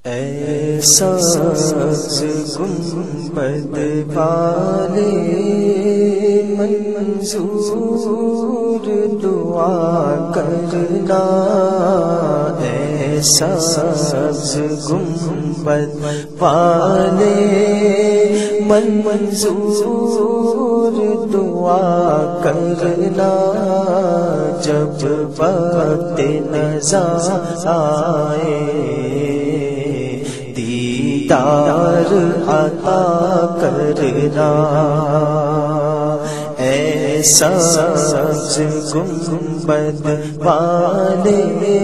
ایسا گنبد والے منظور دعا کرنا، ایسا گنبد والے منظور دعا کرنا، جب وقت نزا آئے دیدار عطا کرنا، ایسا گنبد والے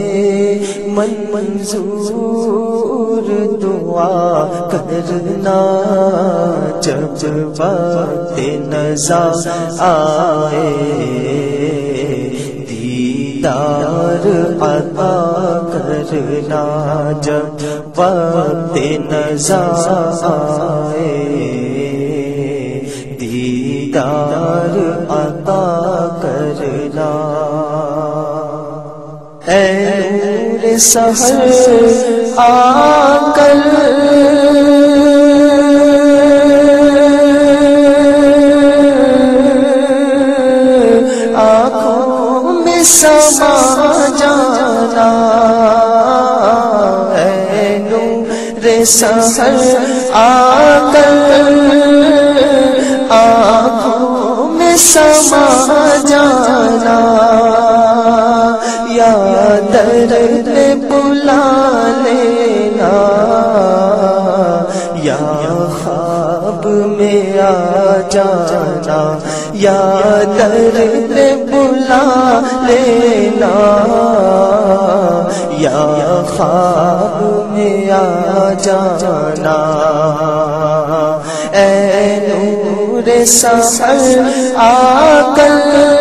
منظور دعا کرنا، جب وقت نزا آئے دیدار عطا کرنا، جب وقت نزا آئے دیدار عطا کرنا۔ اے نور سحر آ کر آنکھوں میں سما جانا، اے نور سحر آ کر آنکھوں میں سما جانا، یا درد بلا لینا، یا خواب میں آ جانا، یا درد بلا لینا، یا خواب میں آ جانا، اے نور سحر آ کر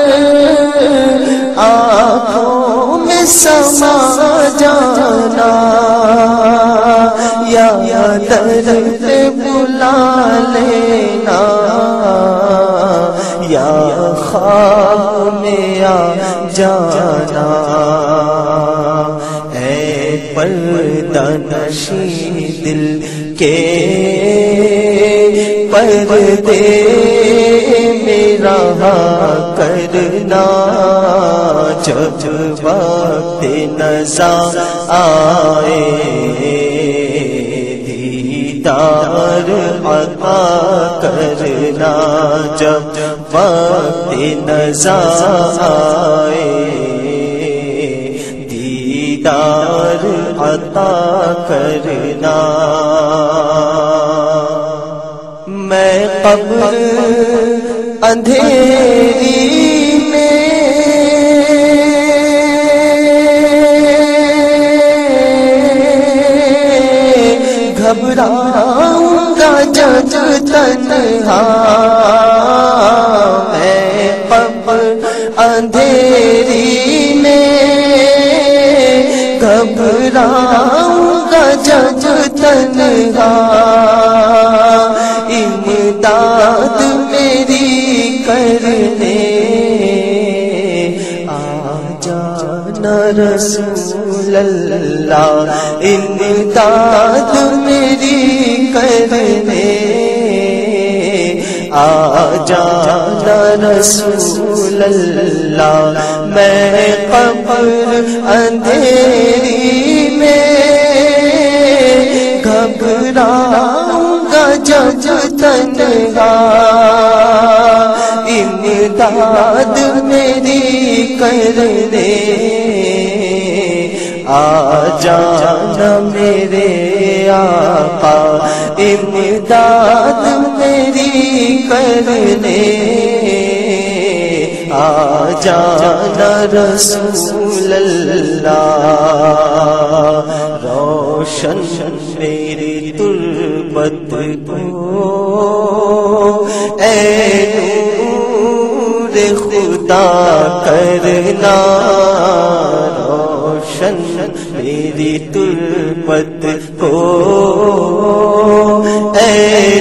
آنکھوں میں سما جانا، یا درد بلا لینا، یا خواب میں آ جانا، اے پردہ نشین دل کے پردے میرا کرنا، جب وقت نزا آئے دیدار عطا کرنا، جب وقت نزا آئے دیدار عطا کرنا۔ میں قبر اندھیری میں گھبراؤں گا جب تنہا، میں قبر اندھیری میں گھبراؤں گا جب تنہا، امداد میری کرنے آ جانا رسول اللہ، امداد میری کرنے آ جانا رسول اللہ، میں قبر اندھیری میں گھبراؤں گا جب تنہا، امداد میری کرنے آ جانا میرے آقا، امداد میری کرنے آ جانا رسول اللہ، روشن میری تربت کو اے نور خدا کرنا، روشن میری تربت کو اے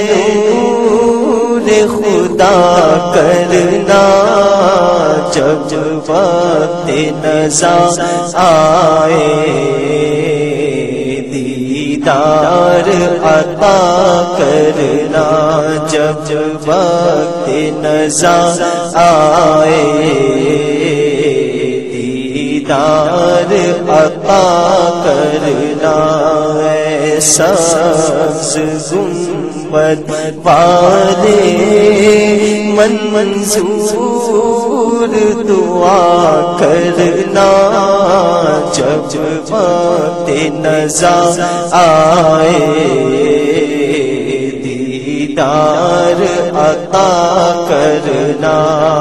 نور خدا کرنا، جب وقت نزا آئے دیدار عطا کرنا جب وقت نزا آئے دیدار عطا کرنا سبز گنبد والے منظور دعا کرنا جب وقت نزا آئے دیدار عطا کرنا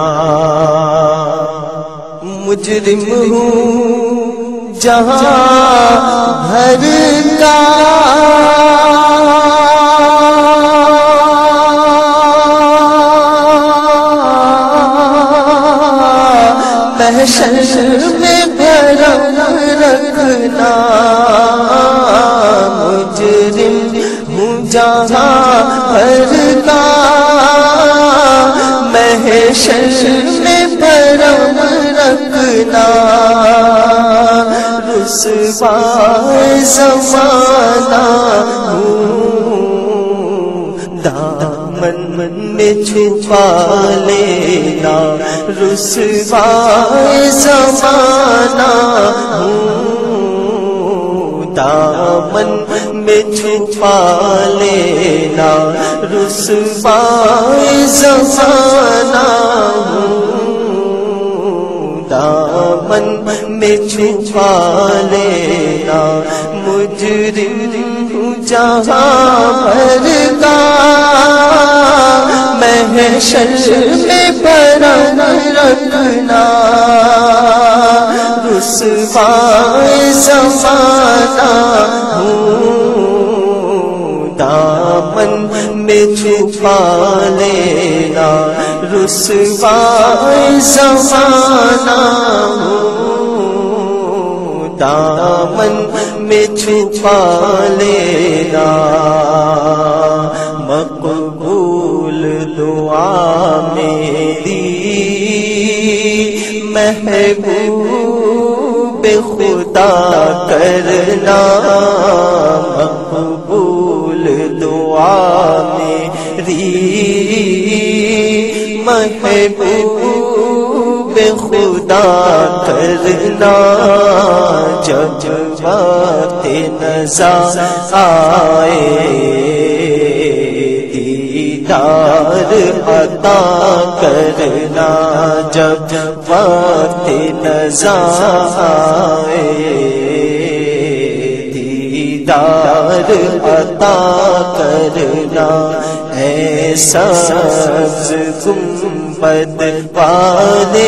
مجرم ہوں جہاں بھر کا محشر میں بھرم رکھنا مجرم ہوں جہاں بھر کا محشر میں بھرم رکھنا رسوا زمانہ ہوں دامن میں چھپا لینا رسوا زمانہ ہوں دامن میں چھپا لینا رسوا زمانہ دامن میں چھپا لینا مجرم ہوں جہاں بھر کا محشر میں بھرم رکھنا رسوا زمانہ ہوں دامن میں چھپا لینا رسوا زمانہ ہوں دامن میں چھپا لینا مقبول دعا میری محبوب خدا کرنا مقبول دعا میری محبوب خدا کرنا جب وقت نزا آئے دیدار عطا کرنا جب وقت نزا آئے دیدار عطا کرنا ایسا سبز گنبد والے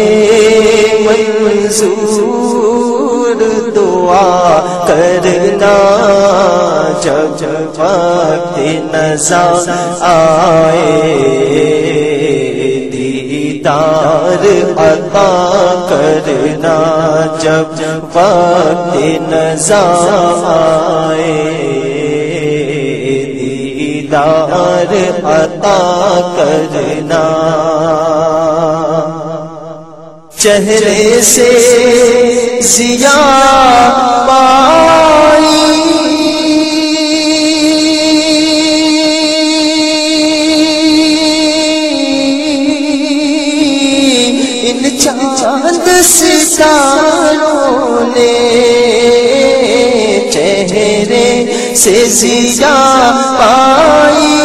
منظور دعا کرنا جب وقت نزا آئے دیدار عطا کرنا جب وقت نزا آئے دیدار عطا کرنا چہرے سے ضیا پائی ان چاند ستاروں نے چہرے سے ضیا پائی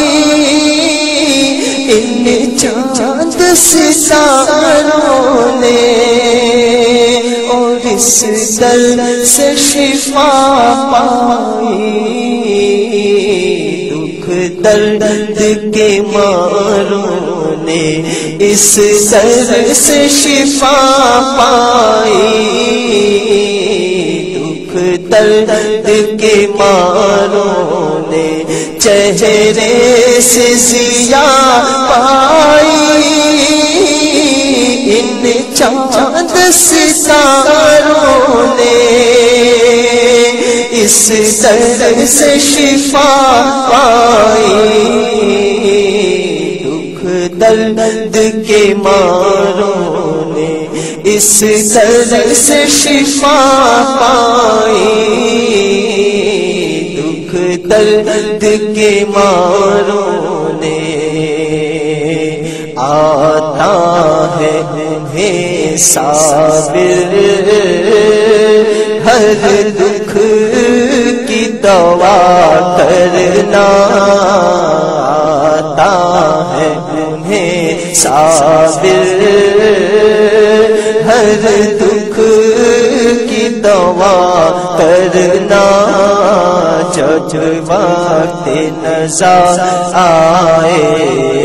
ان چاند ستاروں نے اور اس درد سے شفا پائی دکھ درد کے ماروں نے اس درد سے شفا پائی دکھ درد کے ماروں نے چہرے سے ضیا پائی ان چاند ستاروں نے اس درد سے شفا پائی دکھ درد کے ماروں نے اس درد سے شفا پائی دکھ درد کے ماروں نے آتا ہے انہیں صابر، ہر دکھ کی دوا کرنا آتا ہے انہیں صابر، ہر دکھ کی دوا کرنا، جب وقت نظر آئے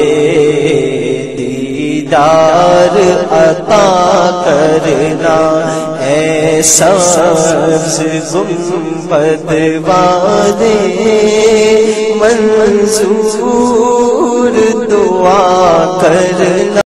دیدار عطا کرنا، اے سبز گنبد والے منظور دعا کرنا۔